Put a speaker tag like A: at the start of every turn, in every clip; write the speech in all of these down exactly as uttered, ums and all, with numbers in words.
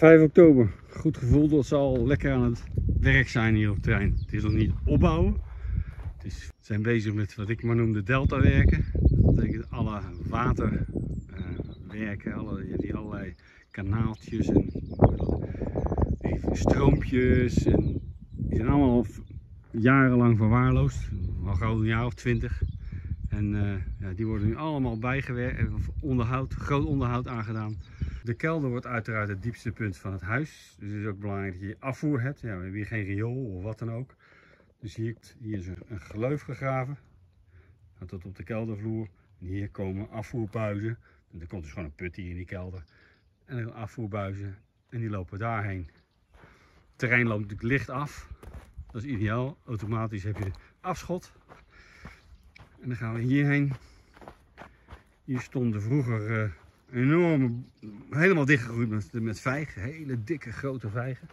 A: vijf oktober. Goed gevoel dat ze al lekker aan het werk zijn hier op het terrein. Het is nog niet opbouwen. Het is, ze zijn bezig met wat ik maar noem de delta werken. Dat betekent alle waterwerken, uh, alle, die allerlei kanaaltjes en die stroompjes. En die zijn allemaal jarenlang verwaarloosd. Al gauw een jaar of twintig. En uh, ja, die worden nu allemaal bijgewerkt, onderhoud, groot onderhoud aangedaan. De kelder wordt uiteraard het diepste punt van het huis. Dus het is ook belangrijk dat je afvoer hebt. Ja, we hebben hier geen riool of wat dan ook. Dus hier, hier is een gleuf gegraven. Gaat tot op de keldervloer. En hier komen afvoerbuizen. En er komt dus gewoon een put hier in die kelder. En dan afvoerbuizen. En die lopen daarheen. Het terrein loopt natuurlijk licht af. Dat is ideaal. Automatisch heb je afschot. En dan gaan we hierheen. Hier stonden vroeger uh, enorme, helemaal dichtgegroeid met, met vijgen. Hele dikke grote vijgen.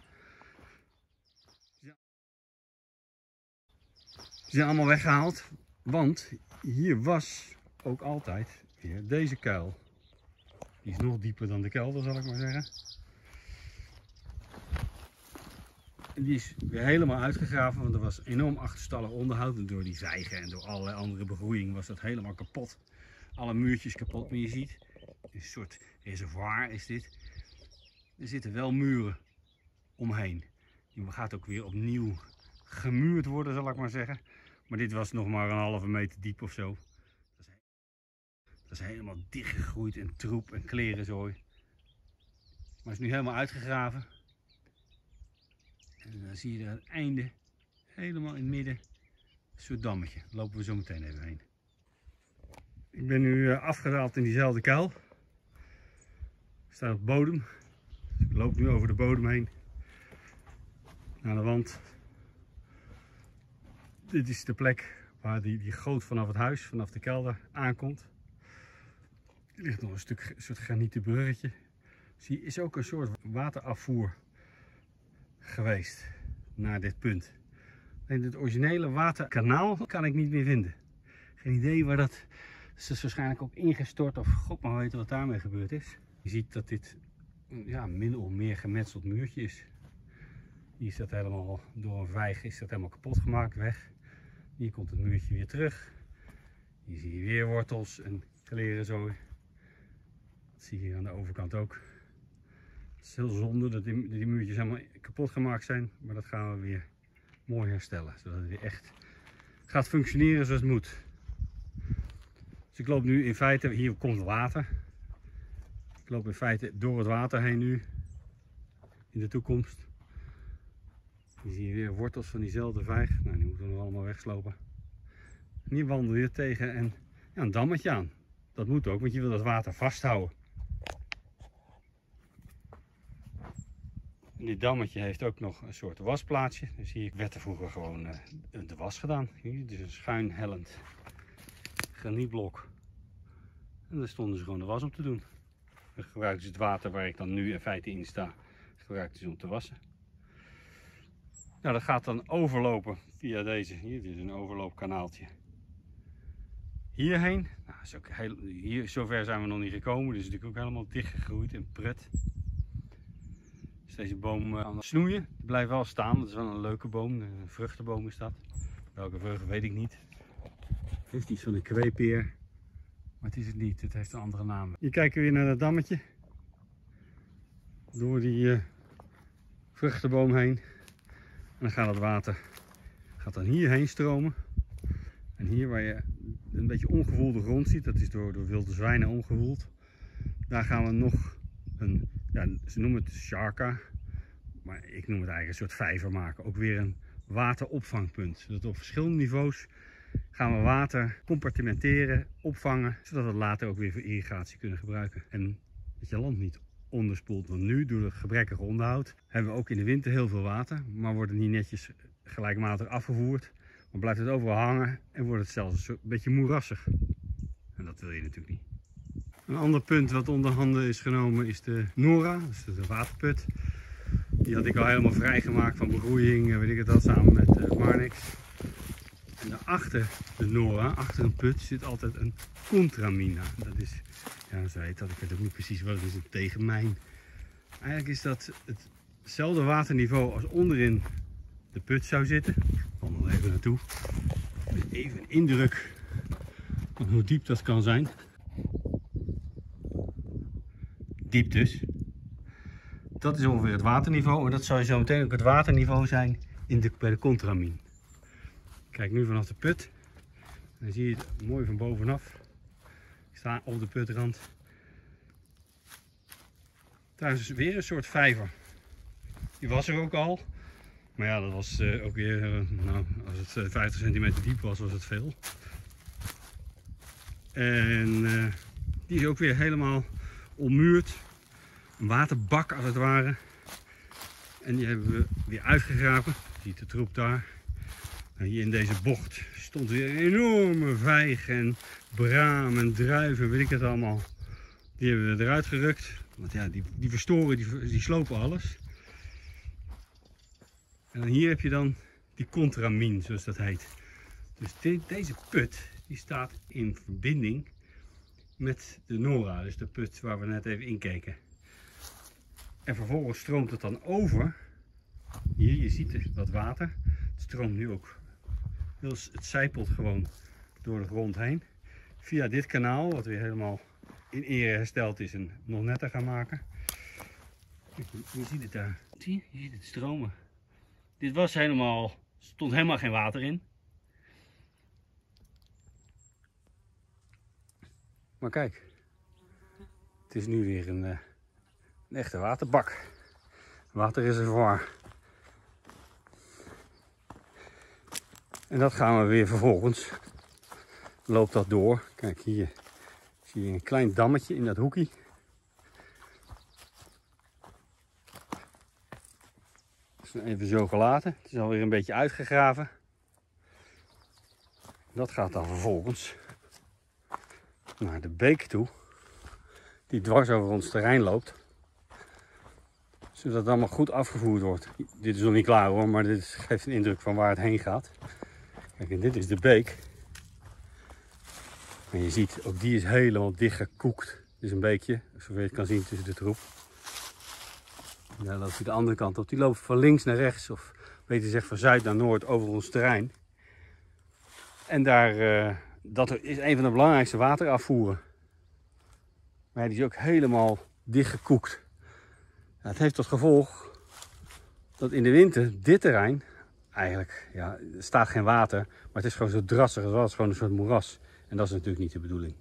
A: Die zijn allemaal weggehaald. Want hier was ook altijd weer deze kuil. Die is nog dieper dan de kelder, zal ik maar zeggen. En die is weer helemaal uitgegraven, want er was enorm achterstallig onderhoud. En door die vijgen en door allerlei andere begroeiing was dat helemaal kapot. Alle muurtjes kapot, maar je ziet, een soort reservoir is dit. Er zitten wel muren omheen. Die gaat ook weer opnieuw gemuurd worden, zal ik maar zeggen. Maar dit was nog maar een halve meter diep of zo. Dat is, dat is helemaal dichtgegroeid en troep en klerenzooi. Maar het is nu helemaal uitgegraven. En dan zie je er aan het einde, helemaal in het midden, een soort dammetje. Daar lopen we zo meteen even heen. Ik ben nu afgedaald in diezelfde kuil. Ik sta op de bodem. Dus ik loop nu over de bodem heen. Naar de wand. Dit is de plek waar die, die goot vanaf het huis, vanaf de kelder aankomt. Er ligt nog een stuk een soort granieten bruggetje. Dus hier is ook een soort waterafvoer geweest naar dit punt. En het originele waterkanaal kan ik niet meer vinden. Geen idee waar dat... Het is waarschijnlijk ook ingestort of god maar weet wat daarmee gebeurd is. Je ziet dat dit ja, min of meer gemetseld muurtje is. Hier is dat helemaal door een vijg is dat helemaal kapot gemaakt, weg. Hier komt het muurtje weer terug. Hier zie je weer wortels en klerenzooi. Dat zie je hier aan de overkant ook. Het is heel zonde dat die, die muurtjes helemaal kapot gemaakt zijn, maar dat gaan we weer mooi herstellen, zodat het weer echt gaat functioneren zoals het moet. Dus ik loop nu in feite, hier komt water. Ik loop in feite door het water heen nu, in de toekomst. Hier zie je weer wortels van diezelfde vijg, nou die moeten we nog allemaal wegslopen. En hier wandel je tegen en, ja, een dammetje aan. Dat moet ook, want je wil dat water vasthouden. En dit dammetje heeft ook nog een soort wasplaatsje. Dus hier werd er vroeger gewoon uh, de was gedaan. Hier, dus een schuin hellend granietblok. En daar stonden ze gewoon de was op te doen. Dan gebruikten ze het water waar ik dan nu in feite in sta, gebruikten ze om te wassen. Nou, dat gaat dan overlopen via deze. Hier, dit is een overloopkanaaltje. Hierheen. Nou, is ook heel, hier, zover zijn we nog niet gekomen. Dus het is natuurlijk ook helemaal dichtgegroeid en pret. Is deze boom aan het snoeien. Die blijft wel staan. Dat is wel een leuke boom. Een vruchtenboom is dat. Welke vrucht weet ik niet. Het heeft iets van een kweepeer. Maar het is het niet. Het heeft een andere naam. Hier kijken we weer naar dat dammetje. Door die uh, vruchtenboom heen. En dan gaat het water gaat dan hierheen stromen. En hier waar je een beetje ongewoelde grond ziet. Dat is door, door wilde zwijnen ongewoeld. Daar gaan we nog een... Ja, ze noemen het sharka, maar ik noem het eigenlijk een soort vijver maken. Ook weer een wateropvangpunt. Zodat op verschillende niveaus gaan we water compartimenteren, opvangen. Zodat we het later ook weer voor irrigatie kunnen gebruiken. En dat je land niet onderspoelt. Want nu, door het gebrekkige onderhoud, hebben we ook in de winter heel veel water. Maar wordt het niet netjes gelijkmatig afgevoerd. Maar blijft het overal hangen en wordt het zelfs een soort beetje moerassig. En dat wil je natuurlijk niet. Een ander punt wat onder handen is genomen is de Nora, dus de waterput. Die had ik al helemaal vrijgemaakt van begroeiing, weet ik het al, samen met uh, Marnix. En daarachter de Nora, achter een put, zit altijd een contramina. Dat is, ja zo heet dat, ik weet ook niet precies wat het is, een tegenmijn. Eigenlijk is dat hetzelfde waterniveau als onderin de put zou zitten. Ik kom nog even naartoe. Even een indruk van hoe diep dat kan zijn. Diep dus. Dat is ongeveer het waterniveau en dat zou zo meteen ook het waterniveau zijn in de, bij de contramin. Kijk nu vanaf de put. Dan zie je het mooi van bovenaf. Ik sta op de putrand. Daar is weer een soort vijver. Die was er ook al. Maar ja, dat was uh, ook weer, uh, nou, als het uh, vijftig centimeter diep was, was het veel. En uh, die is ook weer helemaal ommuurd. Een waterbak als het ware. En die hebben we weer uitgegraven. Je ziet de troep daar. En hier in deze bocht stond weer een enorme vijg en braam en druiven, weet ik het allemaal. Die hebben we eruit gerukt. Want ja, die, die verstoren, die, die slopen alles. En hier heb je dan die contramin, zoals dat heet. Dus de, deze put die staat in verbinding met de Nora, dus de put waar we net even in keken. En vervolgens stroomt het dan over. Hier, je ziet wat water. Het stroomt nu ook. Het zijpelt gewoon door de grond heen. Via dit kanaal, wat weer helemaal in ere hersteld is en nog netter gaan maken. Je ziet het daar. Zie je? Je ziet het stromen. Dit was helemaal, stond helemaal geen water in. Maar kijk, het is nu weer een, een echte waterbak. Waterreservoir. En dat gaan we weer vervolgens. Loopt dat door. Kijk, hier zie je een klein dammetje in dat hoekje. Dat is even zo gelaten. Het is alweer een beetje uitgegraven. Dat gaat dan vervolgens naar de beek toe. Die dwars over ons terrein loopt. Zodat het allemaal goed afgevoerd wordt. Dit is nog niet klaar hoor, maar dit geeft een indruk van waar het heen gaat. Kijk, en dit is de beek. En je ziet, ook die is helemaal dicht gekoekt. Dit is een beekje, zover je het kan zien tussen de troep. En daar loopt hij de andere kant op. Die loopt van links naar rechts, of beter gezegd van zuid naar noord over ons terrein. En daar, uh, dat is een van de belangrijkste waterafvoeren. Maar die is ook helemaal dicht gekoekt. Het heeft tot gevolg dat in de winter dit terrein, eigenlijk, ja, er staat geen water, maar het is gewoon zo drassig als wel, het is gewoon een soort moeras. En dat is natuurlijk niet de bedoeling.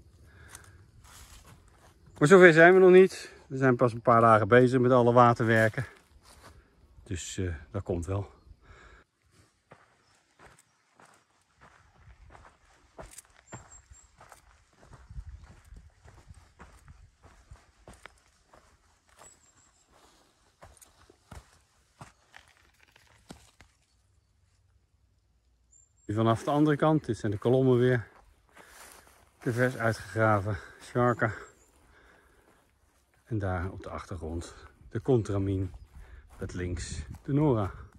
A: Maar zover zijn we nog niet. We zijn pas een paar dagen bezig met alle waterwerken. Dus uh, dat komt wel. Vanaf de andere kant, dit zijn de kolommen weer. De vers uitgegraven Sharka. En daar op de achtergrond de contramin met links de Nora.